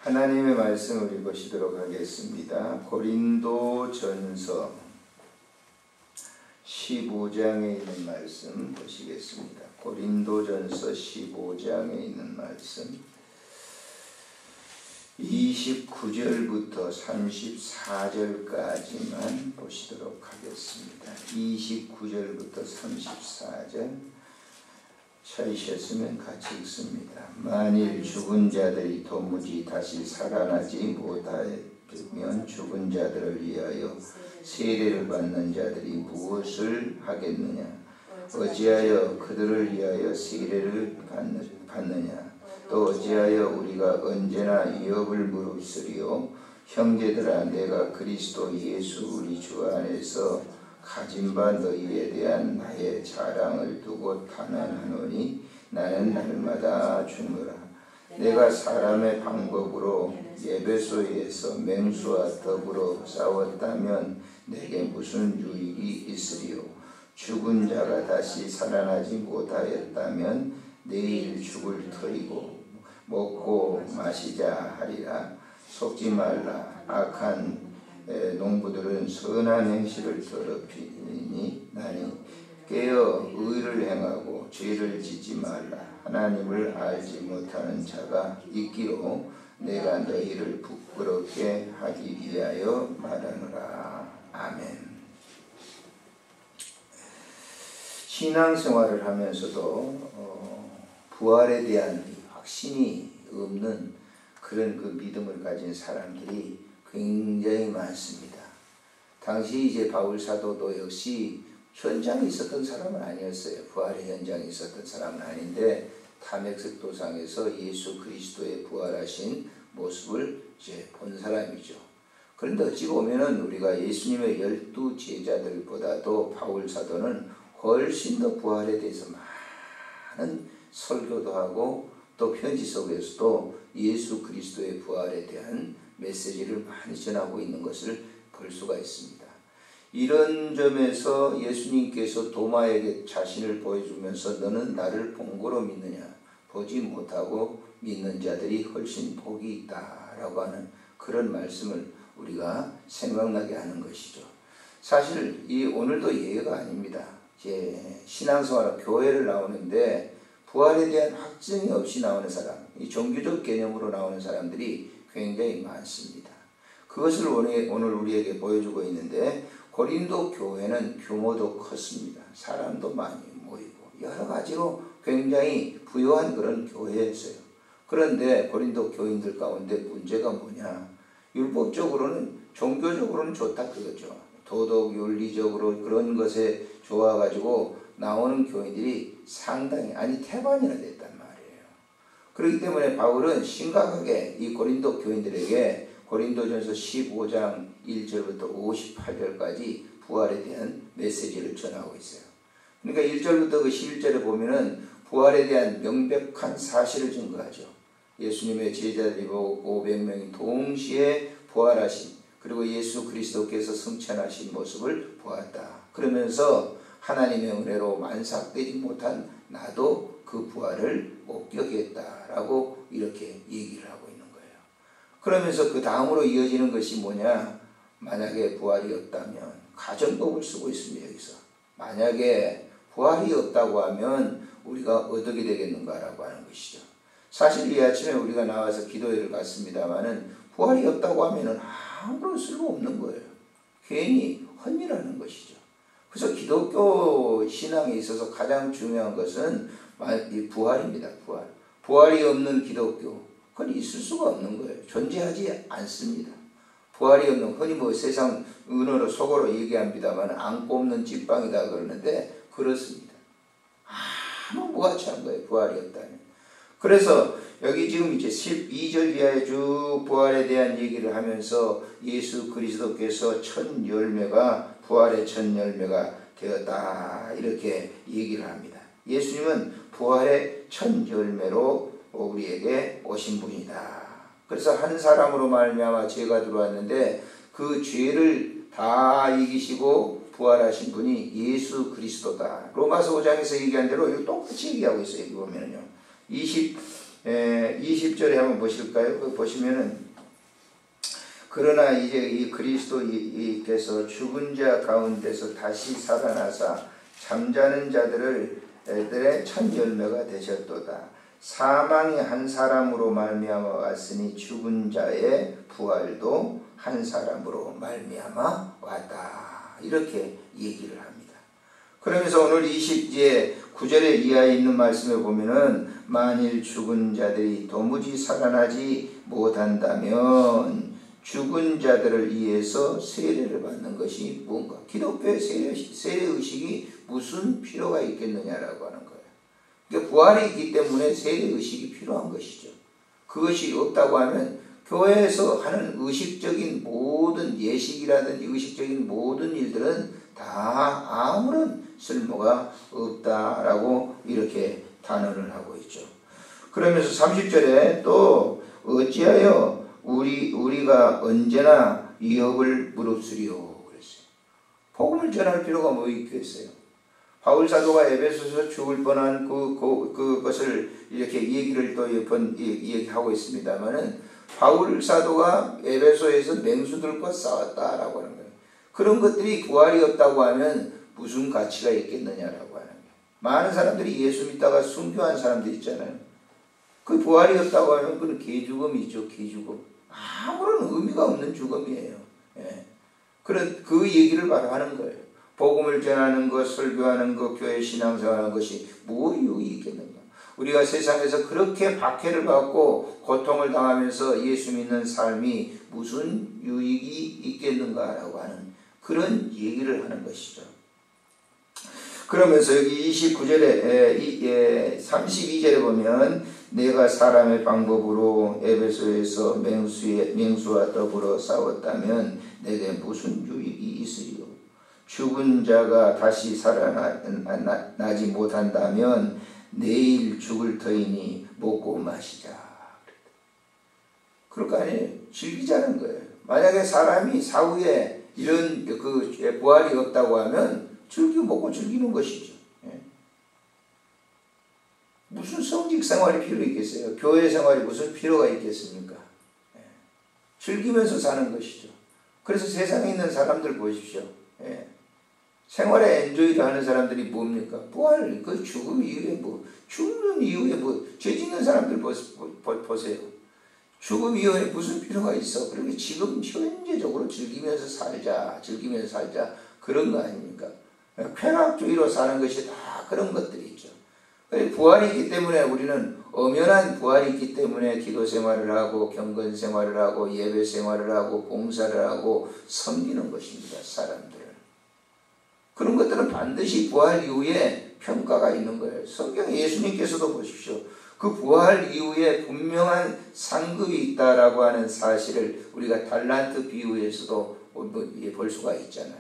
하나님의 말씀을 읽으시도록 하겠습니다. 고린도전서 15장에 있는 말씀 보시겠습니다. 고린도전서 15장에 있는 말씀 29절부터 34절까지만 보시도록 하겠습니다. 29절부터 34절 찾으셨으면 같이 읽습니다. 만일 죽은 자들이 도무지 다시 살아나지 못하면 죽은 자들을 위하여 세례를 받는 자들이 무엇을 하겠느냐? 어찌하여 그들을 위하여 세례를 받느냐? 또 어찌하여 우리가 언제나 위협을 무릅쓰리요? 형제들아, 내가 그리스도 예수 우리 주 안에서 가진 바 너희에 대한 나의 자랑을 두고 탄원하노니 나는 날마다 죽노라. 내가 사람의 방법으로 에베소에서 맹수와 더불어 싸웠다면 내게 무슨 유익이 있으리요? 죽은 자가 다시 살아나지 못하였다면 내일 죽을 터이고 먹고 마시자 하리라. 속지 말라. 악한 농부들은 선한 행실을 더럽히니 나니 깨어 의를 행하고 죄를 짓지 말라. 하나님을 알지 못하는 자가 있기로 내가 너희를 부끄럽게 하기 위하여 말하노라. 아멘. 신앙생활을 하면서도 부활에 대한 확신이 없는 그런 그 믿음을 가진 사람들이 굉장히 많습니다. 당시 이제 바울 사도도 역시 현장에 있었던 사람은 아니었어요. 부활의 현장에 있었던 사람은 아닌데 다메섹 도상에서 예수 그리스도의 부활하신 모습을 이제 본 사람이죠. 그런데 어찌 보면은 우리가 예수님의 12 제자들보다도 바울 사도는 훨씬 더 부활에 대해서 많은 설교도 하고 또 편지 속에서도 예수 그리스도의 부활에 대한 메시지를 많이 전하고 있는 것을 볼 수가 있습니다. 이런 점에서 예수님께서 도마에게 자신을 보여주면서 너는 나를 본 거로 믿느냐? 보지 못하고 믿는 자들이 훨씬 복이 있다라고 하는 그런 말씀을 우리가 생각나게 하는 것이죠. 사실 이 오늘도 예외가 아닙니다. 이제 신앙생활 교회를 나오는데 부활에 대한 확증이 없이 나오는 사람, 이 종교적 개념으로 나오는 사람들이 굉장히 많습니다. 그것을 오늘 우리에게 보여주고 있는데 고린도 교회는 규모도 컸습니다. 사람도 많이 모이고 여러 가지로 굉장히 부유한 그런 교회였어요. 그런데 고린도 교인들 가운데 문제가 뭐냐? 율법적으로는 종교적으로는 좋다 그거죠. 도덕 윤리적으로 그런 것에 좋아가지고 나오는 교인들이 상당히 태반이나 됐단 말이에요. 그렇기 때문에 바울은 심각하게 이 고린도 교인들에게 고린도전서 15장 1절부터 58절까지 부활에 대한 메시지를 전하고 있어요. 그러니까 1절부터 그 11절에 보면은 부활에 대한 명백한 사실을 증거하죠. 예수님의 제자들이 500명이 동시에 부활하신 그리고 예수 그리스도께서 승천하신 모습을 보았다. 그러면서 하나님의 은혜로 만삭되지 못한 나도 그 부활을 목격했다라고 이렇게 얘기를 하고 있는 거예요. 그러면서 그 다음으로 이어지는 것이 뭐냐? 만약에 부활이 없다면 가정법을 쓰고 있습니다. 여기서 만약에 부활이 없다고 하면 우리가 어떻게 되겠는가라고 하는 것이죠. 사실 이 아침에 우리가 나와서 기도회를 갔습니다마는 부활이 없다고 하면은 아무런 쓸모없는 거예요. 괜히 헛일하는 것이죠. 그래서 기독교 신앙에 있어서 가장 중요한 것은 이 부활입니다. 부활이 없는 기독교, 그건 있을 수가 없는 거예요. 존재하지 않습니다. 부활이 없는, 흔히 세상 은어로 속어로 얘기합니다만 안 꼽는 찐빵이다 그러는데 그렇습니다. 아무 무가치한 거예요. 부활이 없다면. 그래서 여기 지금 이제 12절 이하에 쭉 부활에 대한 얘기를 하면서 예수 그리스도께서 첫 열매가 부활의 첫 열매가 되었다 이렇게 얘기를 합니다. 예수님은 부활의 첫 열매로 우리에게 오신 분이다. 그래서 한 사람으로 말미암아 죄가 들어왔는데 그 죄를 다 이기시고 부활하신 분이 예수 그리스도다. 로마서 5장에서 얘기한 대로 이거 똑같이 얘기하고 있어요. 여기 보면요. 20절에 한번 보실까요? 보시면은 그러나 이제 이 그리스도께서 죽은 자 가운데서 다시 살아나사 잠자는 자들의 첫 열매가 되셨도다. 사망이 한 사람으로 말미암아 왔으니 죽은 자의 부활도 한 사람으로 말미암아 왔다. 이렇게 얘기를 합니다. 그러면서 오늘 9절에 이하에 있는 말씀에 보면은 만일 죽은 자들이 도무지 살아나지 못한다면 죽은 자들을 위해서 세례를 받는 것이 뭔가? 기독교의 세례의식이 무슨 필요가 있겠느냐라고 하는 거예요. 그러니까 부활이 있기 때문에 세례의식이 필요한 것이죠. 그것이 없다고 하면 교회에서 하는 의식적인 모든 예식이라든지 의식적인 모든 일들은 다 아무런 쓸모가 없다라고 이렇게 단언을 하고 있죠. 그러면서 30절에 또 어찌하여 우리가 언제나 위협을 무릅쓰리요 그랬어요. 복음을 전할 필요가 뭐 있겠어요. 바울 사도가 에베소서 죽을 뻔한 그것을 이렇게 얘기를 또 얘기하고 있습니다만은 바울 사도가 에베소에서 맹수들과 싸웠다라고 하는 거예요. 그런 것들이 부활이 없다고 하면 무슨 가치가 있겠느냐라고 하는 거예요. 많은 사람들이 예수 믿다가 순교한 사람들 있잖아요. 그 부활이 없다고 하면 그건 개죽음이죠. 개죽음. 아무런 의미가 없는 죽음이에요. 예. 그 얘기를 바로 하는 거예요. 복음을 전하는 것, 설교하는 것, 교회 신앙생활하는 것이 뭐 유익이 있겠는가. 우리가 세상에서 그렇게 박해를 받고 고통을 당하면서 예수 믿는 삶이 무슨 유익이 있겠는가라고 하는 그런 얘기를 하는 것이죠. 그러면서 여기 29절에 32절에 보면 내가 사람의 방법으로 에베소에서 맹수와 더불어 싸웠다면 내게 무슨 유익이 있으리요. 죽은 자가 다시 살아나지 못한다면 내일 죽을 터이니 먹고 마시자. 그럴 거 아니에요. 즐기자는 거예요. 만약에 사람이 사후에 이런 부활이 없다고 하면 먹고 즐기는 것이죠. 예. 무슨 성직 생활이 필요 있겠어요? 교회 생활이 무슨 필요가 있겠습니까? 예. 즐기면서 사는 것이죠. 그래서 세상에 있는 사람들 보십시오. 예. 생활에 엔조이를 하는 사람들이 뭡니까? 부활, 죽음 이후에 죽는 이후에 죄 짓는 사람들 보세요. 죽음 이후에 무슨 필요가 있어? 그러니까 지금 현재적으로 즐기면서 살자 그런 거 아닙니까? 쾌락주의로 사는 것이 다 그런 것들이 있죠. 부활이 있기 때문에 우리는 엄연한 부활이 있기 때문에 기도 생활을 하고 경건 생활을 하고 예배 생활을 하고 봉사를 하고 섬기는 것입니다. 사람들을. 그런 것들은 반드시 부활 이후에 평가가 있는 거예요. 성경에 예수님께서도 보십시오. 그 부활 이후에 분명한 상급이 있다라고 하는 사실을 우리가 달란트 비유에서도 볼 수가 있잖아요.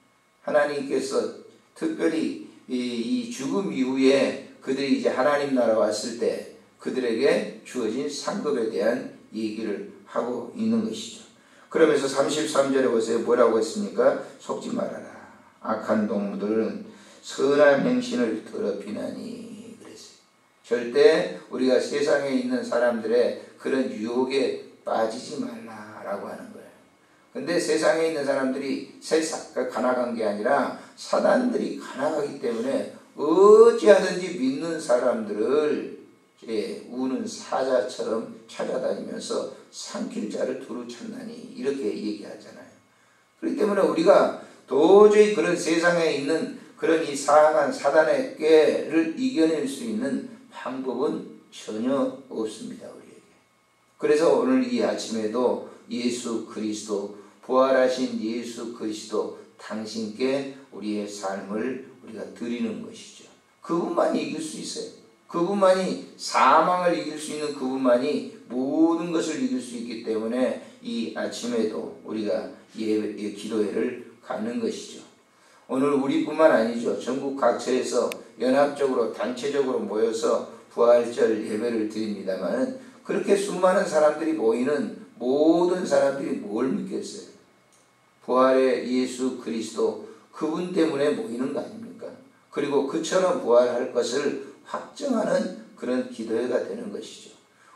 하나님께서 특별히 이 죽음 이후에 그들이 이제 하나님 나라 왔을 때 그들에게 주어진 상급에 대한 얘기를 하고 있는 것이죠. 그러면서 33절에 보세요. 뭐라고 했습니까? 속지 말아라. 악한 동무들은 선한 행실을 더럽히나니 그랬어요. 절대 우리가 세상에 있는 사람들의 그런 유혹에 빠지지 말라라고 하는 거예요. 근데 세상에 있는 사람들이 가나간 게 아니라 사단들이 가나가기 때문에 어찌하든지 믿는 사람들을 우는 사자처럼 찾아다니면서 삼킬 자를 두루 찾나니 이렇게 얘기하잖아요. 그렇기 때문에 우리가 도저히 그런 세상에 있는 그런 이 사악한 사단의 꾀를 이겨낼 수 있는 방법은 전혀 없습니다. 우리에게. 그래서 오늘 이 아침에도 예수 그리스도 부활하신 예수 그리스도 당신께 우리의 삶을 우리가 드리는 것이죠. 그분만이 이길 수 있어요. 그분만이 사망을 이길 수 있는 그분만이 모든 것을 이길 수 있기 때문에 이 아침에도 우리가 기도회를 갖는 것이죠. 오늘 우리뿐만 아니죠. 전국 각처에서 연합적으로 단체적으로 모여서 부활절 예배를 드립니다만 그렇게 수많은 사람들이 모이는 모든 사람들이 뭘 믿겠어요? 부활의 예수 그리스도 그분 때문에 모이는 거 아닙니까? 그리고 그처럼 부활할 것을 확정하는 그런 기도회가 되는 것이죠.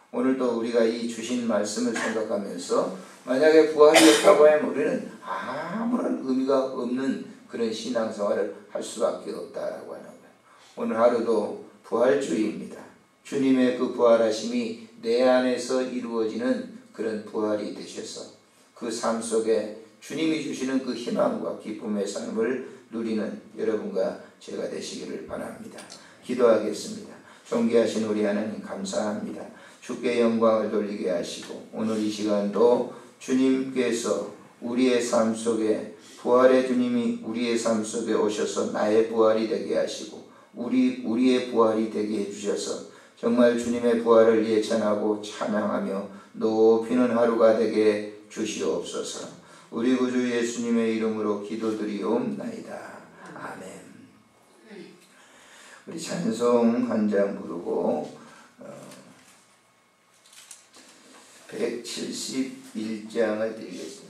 오늘도 우리가 이 주신 말씀을 생각하면서 만약에 부활이 없다고 하면 우리는 아무런 의미가 없는 그런 신앙생활을 할 수밖에 없다라고 하는 거예요. 오늘 하루도 부활주의입니다. 주님의 그 부활하심이 내 안에서 이루어지는 그런 부활이 되셔서 그 삶 속에 주님이 주시는 그 희망과 기쁨의 삶을 누리는 여러분과 제가 되시기를 바랍니다. 기도하겠습니다. 존귀하신 우리 하나님 감사합니다. 주께 영광을 돌리게 하시고 오늘 이 시간도 주님께서 우리의 삶 속에 부활의 주님이 우리의 삶 속에 오셔서 나의 부활이 되게 하시고 우리의 부활이 되게 해주셔서 정말 주님의 부활을 예찬하고 찬양하며 높이는 하루가 되게 주시옵소서. 우리 구주 예수님의 이름으로 기도드리옵나이다. 아멘. 우리 찬송 한 장 부르고 171장을 드리겠습니다.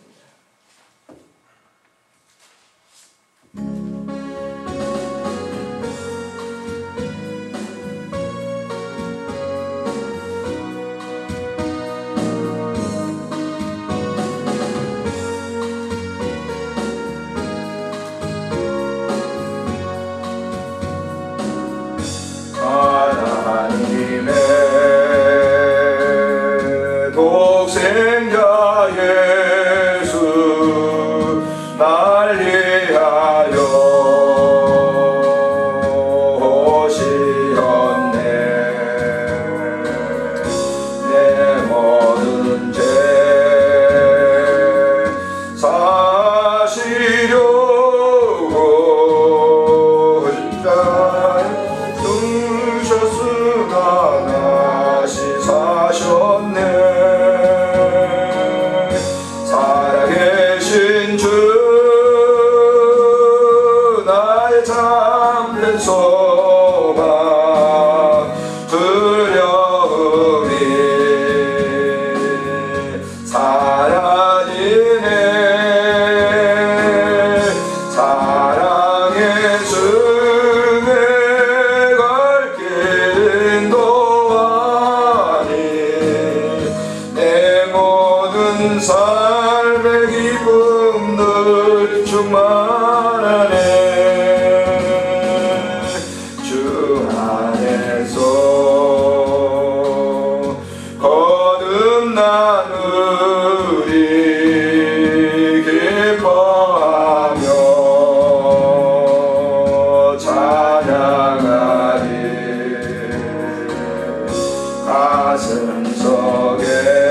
삶의 기쁨들 충만하네. 주 안에서 거듭나누리 기뻐하며 찬양하리. 가슴 속에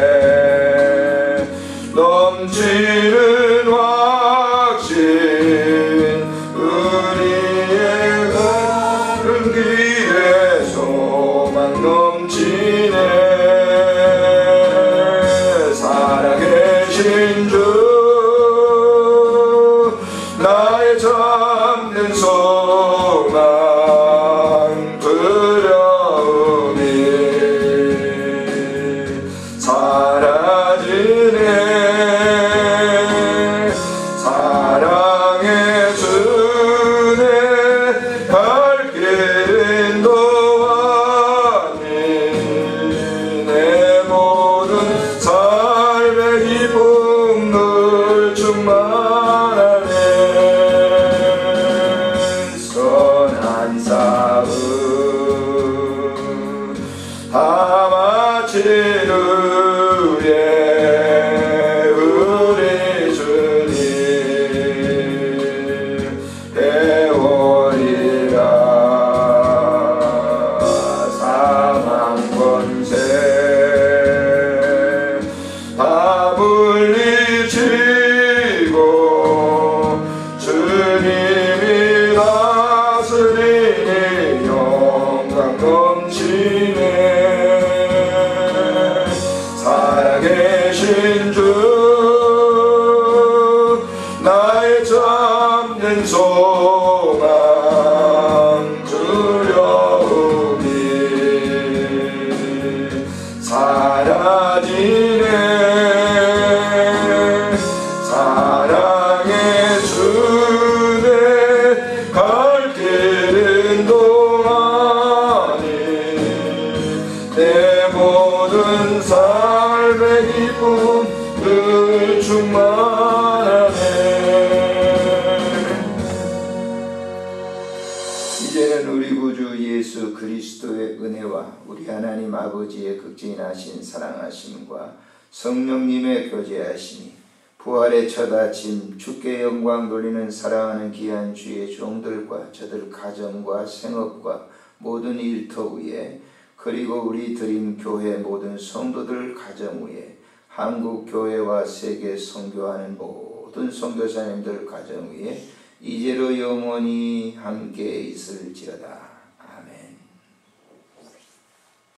넘치는 확신, 우리의 가는 길에 소망 넘치네. 살아계신 주, 나의 참된 소망, 두려움이 사라지네. 다 마친 후에 우리 주님 배우리라. 사망 권세 다 물리치고 주님이 다스리니 영광 넘치네. 살아계신 주, 나의 참된 소망, 두려움이 사라지네. 사랑의 주내 갈 길은 동안이 내 모든 기쁨 늘 충만하네. 이제는 우리 구주 예수 그리스도의 은혜와 우리 하나님 아버지의 극진하신 사랑하심과 성령님의 교제하심이 부활의 첫 아침 주께 영광 돌리는 사랑하는 귀한 주의 종들과 저들 가정과 생업과 모든 일터 위에, 그리고 우리 드림교회 모든 성도들 가정 위에, 한국교회와 세계 선교하는 모든 선교사님들 가정 위에 이제로 영원히 함께 있을지어다.